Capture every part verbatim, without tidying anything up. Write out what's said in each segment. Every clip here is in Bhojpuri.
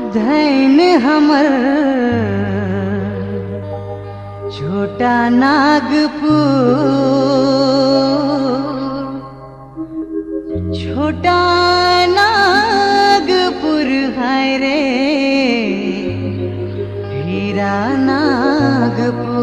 धैन हमर छोटा नागपुर, छोटा नागपुर है रे हीरा नागपुर।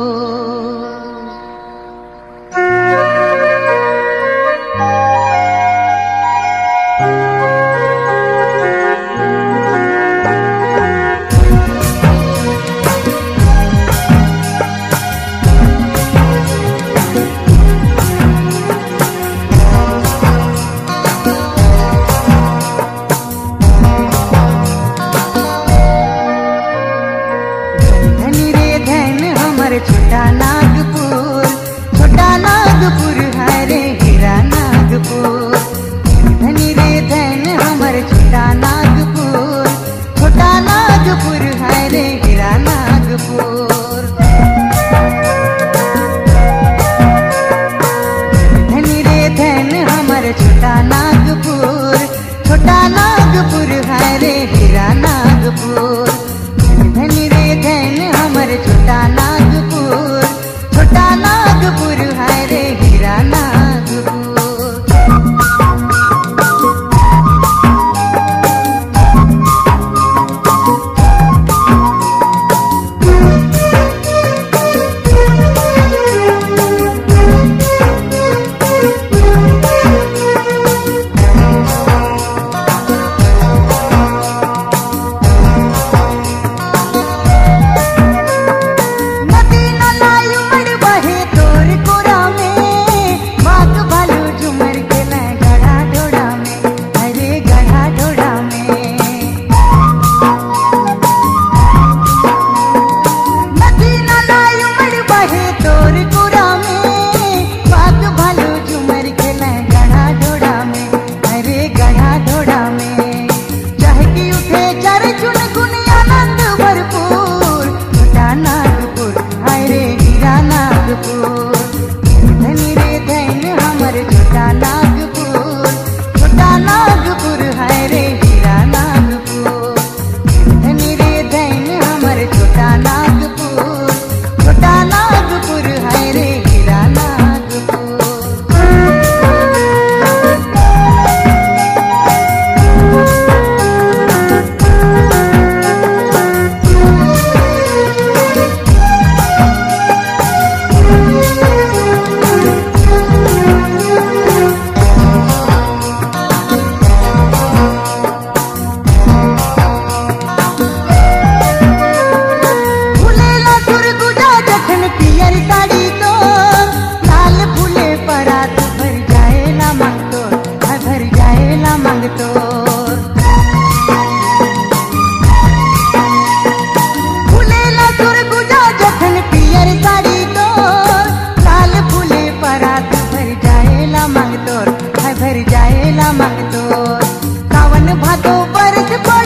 छोटा नागपुर, छोटा नागपुर है रे हीरा नागपुर। धनी रे धन हमर छोटा नागपुर, छोटा नागपुर है रे हीरा नागपुर। धनी रे धन हमर छोटा नागपुर, छोटा नागपुर है रे हीरा नागपुर। धनी रे धन हमर छोटा नागपुर, छोटा नागपुर है रे हीरा नागपुर। धनी रे धन हमर छोटा नागपुर, छोटा नागपुर है रे हीरा नागपुर। धनी रे धन हमर छोटा नागपुर, छोटा नागपुर है रे हीरा नागपुर। फूलेला सुर गुजा जखन पियर साड़ी तोर, लाल फूले परात भर जाएला मांग तोर, भर जाएला मांग तोर। सावन भादो बरस